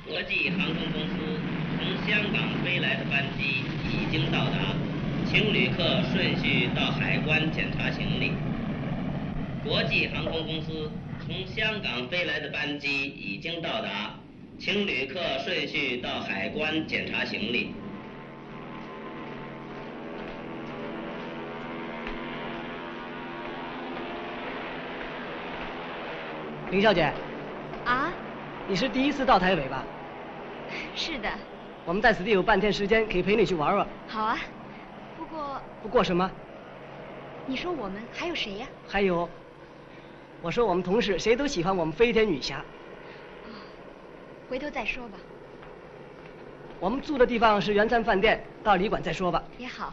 国际航空公司从香港飞来的班机已经到达，请旅客顺序到海关检查行李。国际航空公司从香港飞来的班机已经到达，请旅客顺序到海关检查行李。 林小姐。 啊？ 你是第一次到台北吧？ 是的。 我们在此地有半天时间，可以陪你去玩玩。 好啊，不过。 不过什么？ 你说我们还有谁呀？ 还有，我说我们同事谁都喜欢我们飞天女侠。 回头再说吧。 我们住的地方是圆山饭店，到旅馆再说吧。 也好。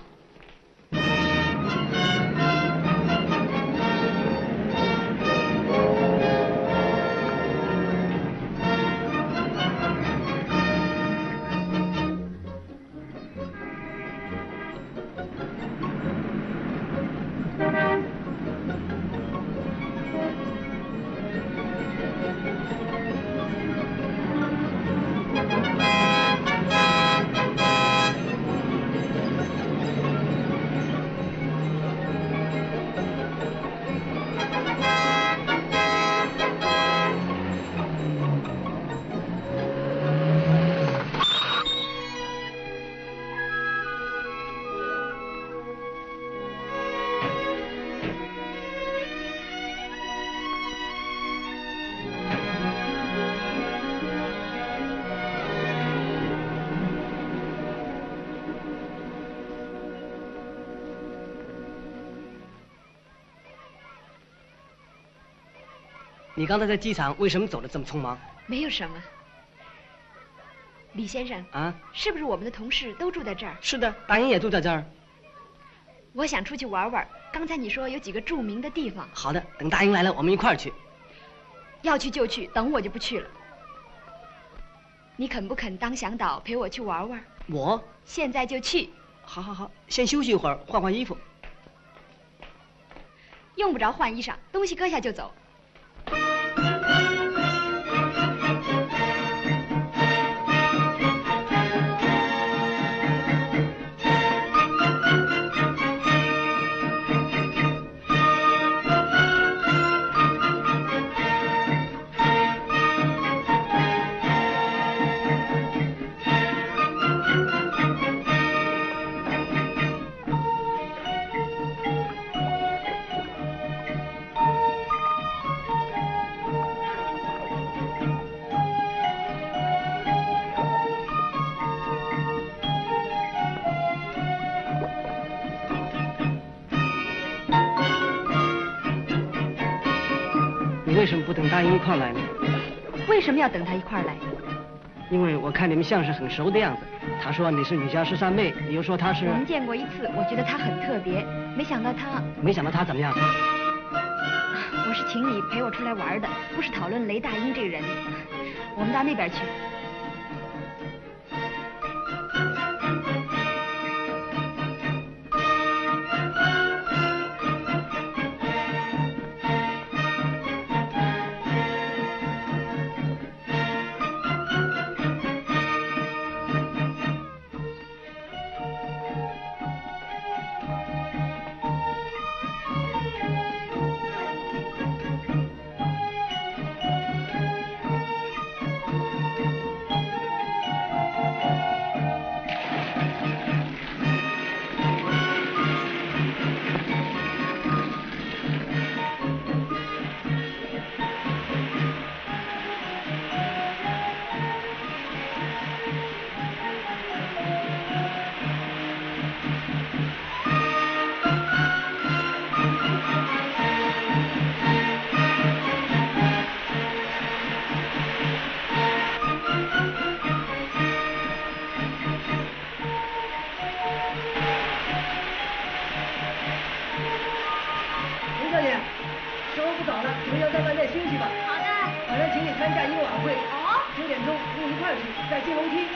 你刚才在机场为什么走得这么匆忙？ 没有什么。李先生啊， 是不是我们的同事都住在这儿？ 是的，大英也住在这儿。 我想出去玩玩，刚才你说有几个著名的地方。 好的，等大英来了，我们一块儿去。 要去就去，等我就不去了。你肯不肯当向导陪我去玩玩？ 我现在就去。 好好好，先休息一会儿，换换衣服。 用不着换衣裳，东西搁下就走。 你为什么不等大英一块来呢？ 为什么要等他一块来？ 因为我看你们像是很熟的样子。他说你是女侠13妹，你又说他是…… 我们见过一次，我觉得他很特别，没想到他怎么样？ 我是请你陪我出来玩的，不是讨论雷大英这个人。我们到那边去。 在进楼梯。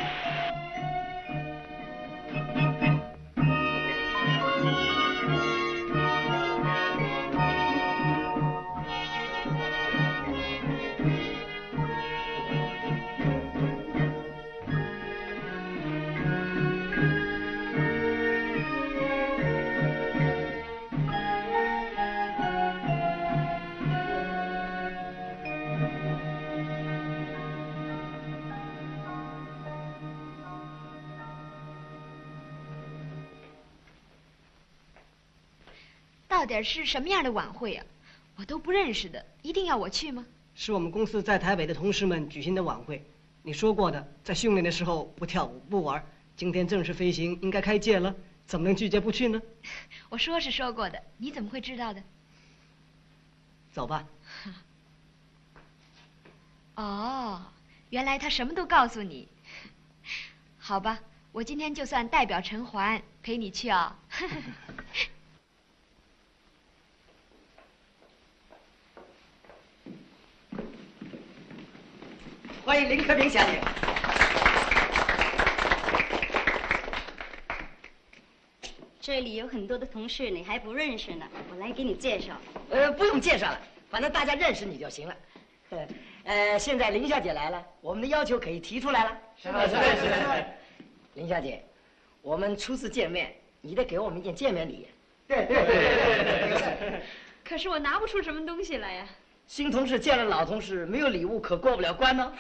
底是什么样的晚会啊？我都不认识的，一定要我去吗？ 是我们公司在台北的同事们举行的晚会。你说过的，在训练的时候不跳舞不玩，今天正式飞行，应该开戒了，怎么能拒绝不去呢？ 我说是说过的，你怎么会知道的？ 走吧。 哦，原来他什么都告诉你。好吧，我今天就算代表陈环陪你去啊。 欢迎林克明小姐。 这里有很多的同事你还不认识呢，我来给你介绍。 不用介绍了，反正大家认识你就行了。现在林小姐来了，我们的要求可以提出来了。是的。林小姐，我们初次见面，你得给我们一件见面礼。对。 可是我拿不出什么东西来呀。 新同事见了老同事，没有礼物可过不了关呢。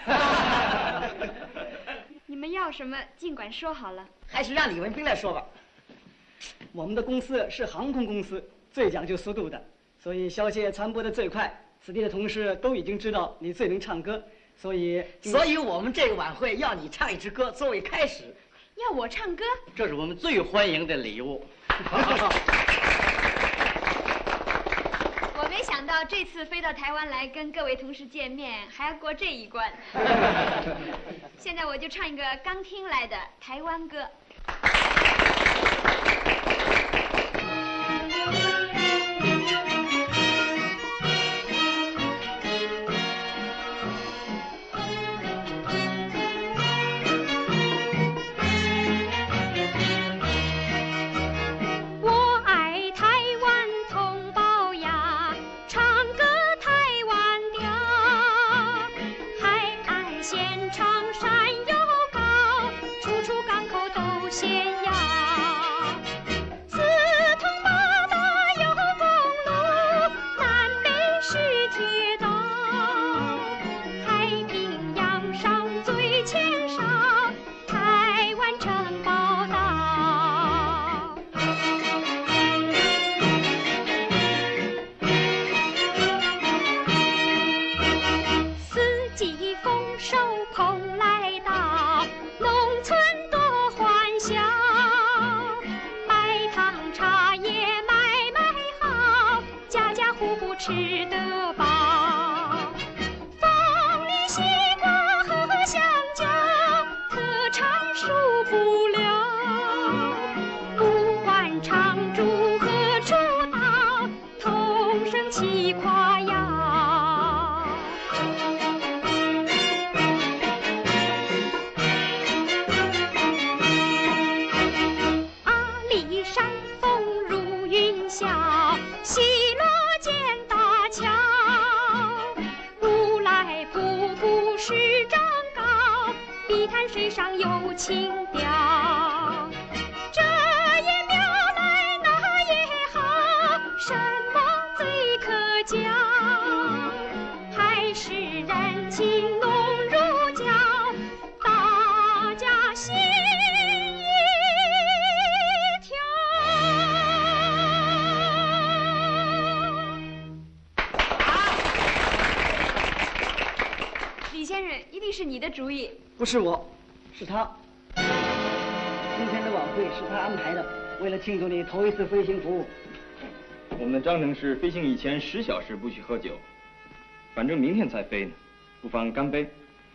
你们要什么尽管说好了。 还是让李文斌来说吧。 我们的公司是航空公司，最讲究速度的，所以消息传播的最快。此地的同事都已经知道你最能唱歌，所以我们这个晚会要你唱一支歌作为开始。 要我唱歌？ 这是我们最欢迎的礼物。 我没想到这次飞到台湾来跟各位同事见面，还要过这一关。现在我就唱一个刚听来的台湾歌。 不是我，是他。今天的晚会是他安排的，为了庆祝你头一次飞行服务。 我们的章程是飞行以前10小时不许喝酒，反正明天才飞呢，不妨干杯。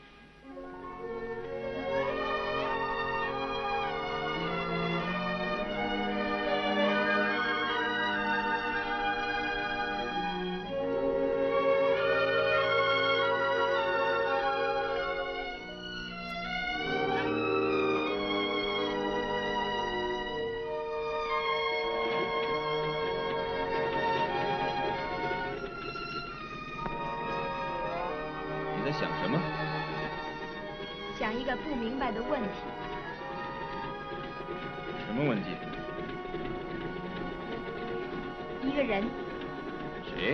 想什么？ 想一个不明白的问题。 什么问题？ 一个人。 谁？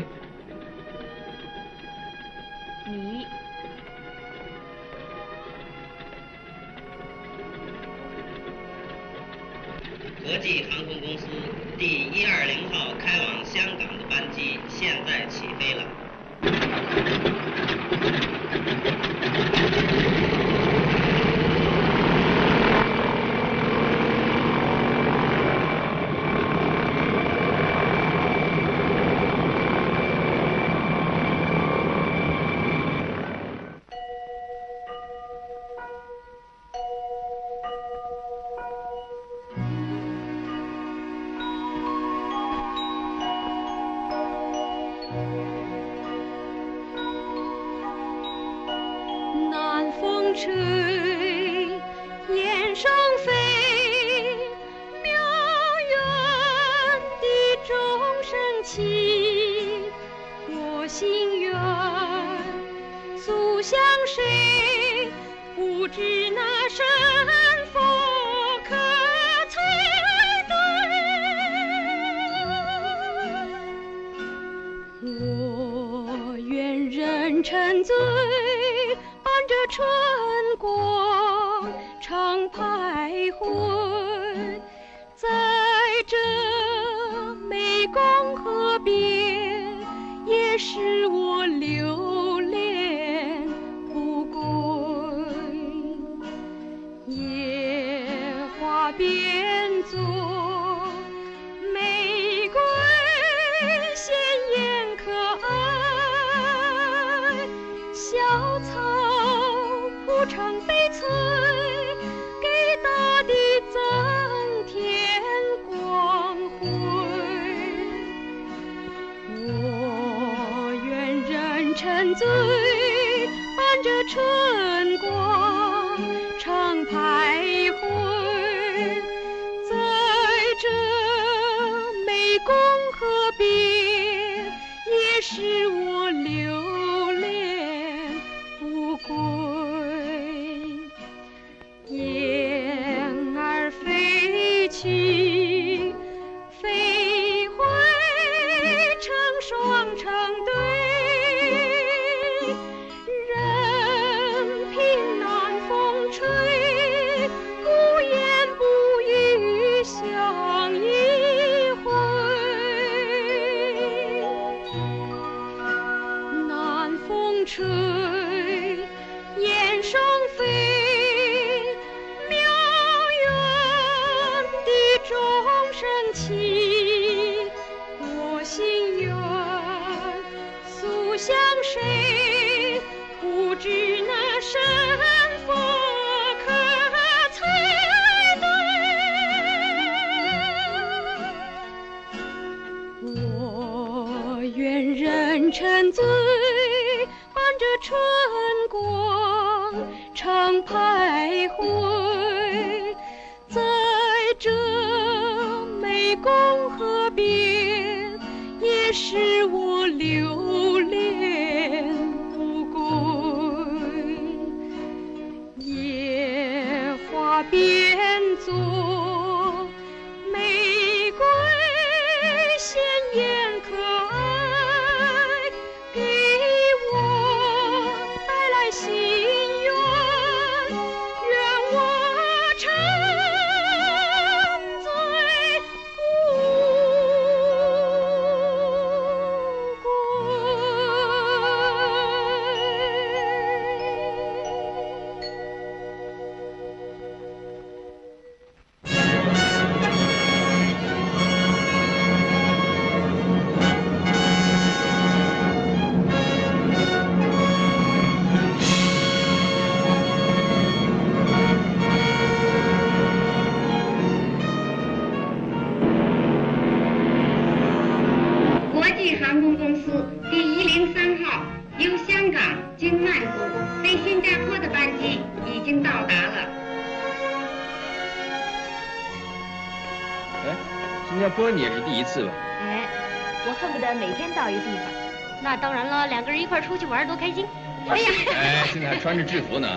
你。 国际航空公司第120号开往香港的班机现在起飞了。 吹，雁声飞，渺远的钟声起，我心愿诉向谁？不知那神佛可猜对。我愿人沉醉，伴着春光常徘徊，在这湄公河边，也是我留恋不归。野花变作玫瑰，鲜艳可爱，小草铺成悲催，给大地增添光辉。我愿人沉醉，伴着春光常徘徊，在这湄公河边，也是我留恋不归。雁儿飞去，飞回成双成对，任凭南风吹，不言不语相依会。南风吹，雁声飞，渺远的钟声起，我心愿诉向谁？不知那神佛可猜对。我愿人沉醉，伴着春光常徘徊，在这湄公河边，也是我留恋不归。野花变作玫瑰，鲜艳可爱，给我带来心愿，愿我沉醉不国际航空公司第103号由香港经曼谷飞新加坡的班机已经到达了。 哎，新加坡你也是第一次吧？ 哎，我恨不得每天到一个地方。那当然了，两个人一块出去玩多开心。哎呀， 哎，现在还穿着制服呢。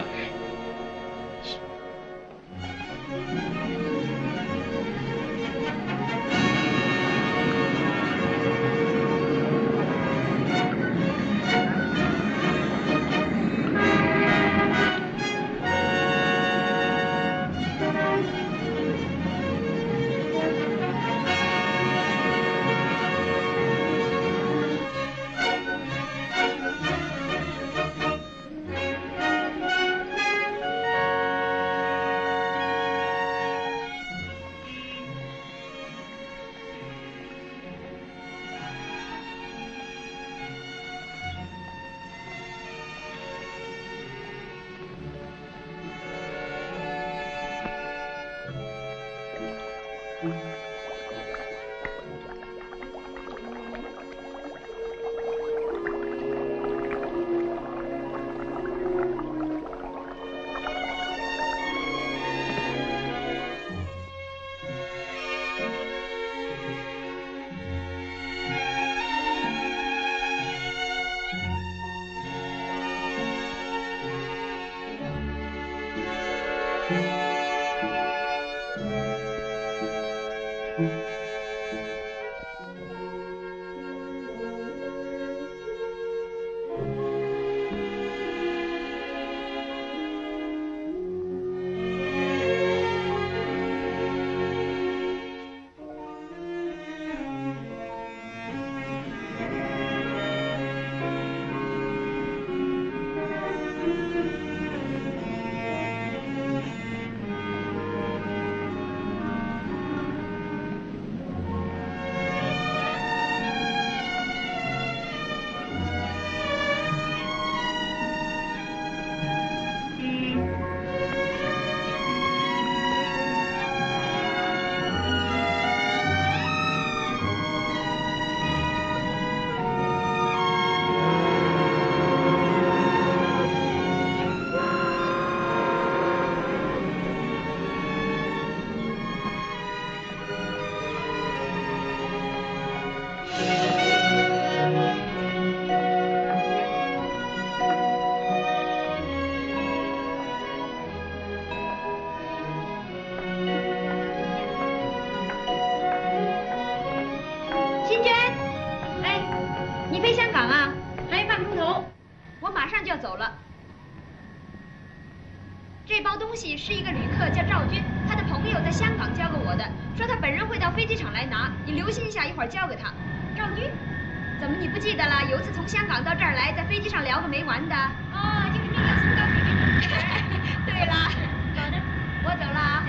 是一个旅客叫赵军，他的朋友在香港交给我的，说他本人会到飞机场来拿，你留心一下，一会儿交给他。赵军，怎么你不记得了？有一次从香港到这儿来，在飞机上聊个没完的。哦，就是那个送到飞机场。对了，走着，我走了啊。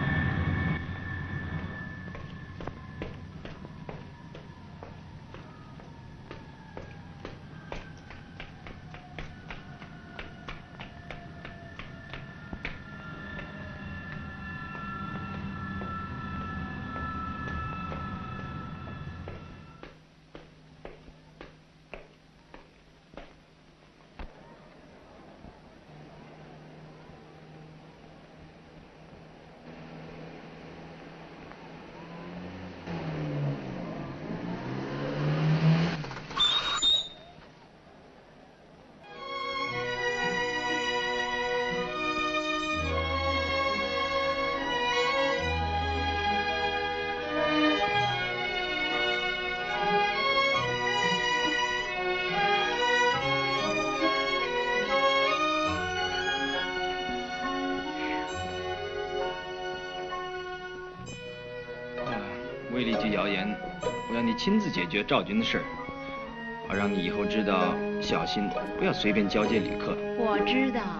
为了一句谣言，我要你亲自解决赵军的事儿，好让你以后知道小心，不要随便交接旅客。 我知道。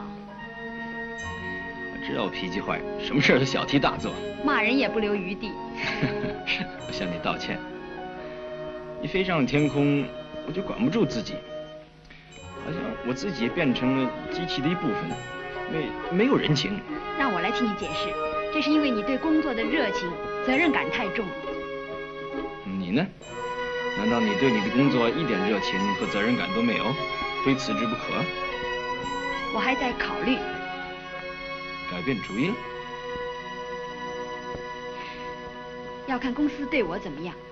我知道我脾气坏，什么事儿都小题大做， 骂人也不留余地。 我向你道歉。一飞上了天空，我就管不住自己，好像我自己变成了机器的一部分，没有人情。 让我来替你解释，这是因为你对工作的热情、责任感太重。 你呢？难道你对你的工作一点热情和责任感都没有，非辞之不可？ 我还在考虑。 改变主意了？ 要看公司对我怎么样。